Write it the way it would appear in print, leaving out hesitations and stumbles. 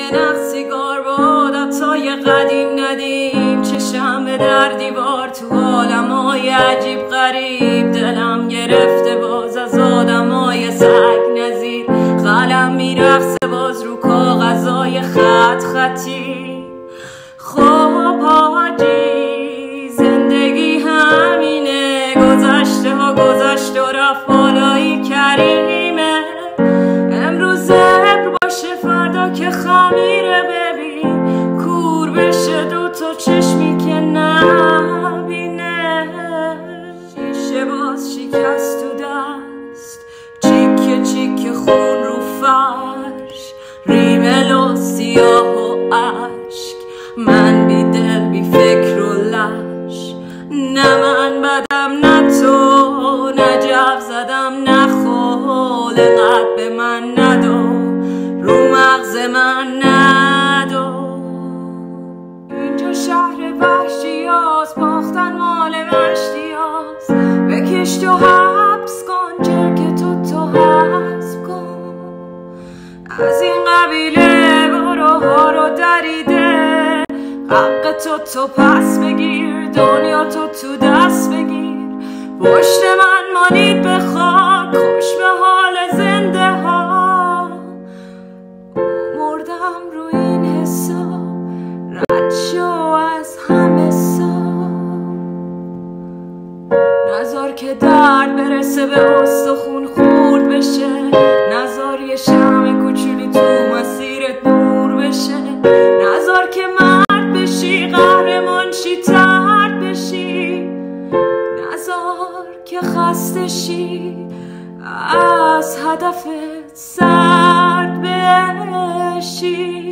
نقص سیگار با عادتهای قدیم ندیم، چشم به در دیوار تو عالمای عجیب غریب، دلم گرفته باز از آدمای سگ نظیر، قلم میرقصه باز رو کاغذای خط خطی. خب حاجی زندگی همینه، گذشته ها گذشت و رفت بالایی کریمه، امروز زبر باشه فردا که خمیره، ببین کور بشه دو تا چشمی که نبینه. شیشه باز شکست تو دست، چیکه چیکه خون رو فرش، ریمل و سیاه و عشق، من بی دل بی فکر و لش، نه من بدم نه تو، نه جب زدم نه خول، قد به من ندو رو مغز من ندو. اینجا شهر وحشی هاست، باختن مال مشتی هاست، بکش تو حبس کن جرک تو حبس کن، از این قبیله باروها رو دریده، حق تو پس بگیر، دنیا تو دست بگیر، پشت من مانید به خاک، خوش به حال زنده ها، مردم رو این حساب، رد شو از همه سا، نذار که درد برسه به استخون خورد بشه، نذار یه شمع کوچولی تو مسیرت نور بشه، نذار که مرد بشی قهرمان شی ترد بشی، نذار که خسته شی از هدفت سرد بشی.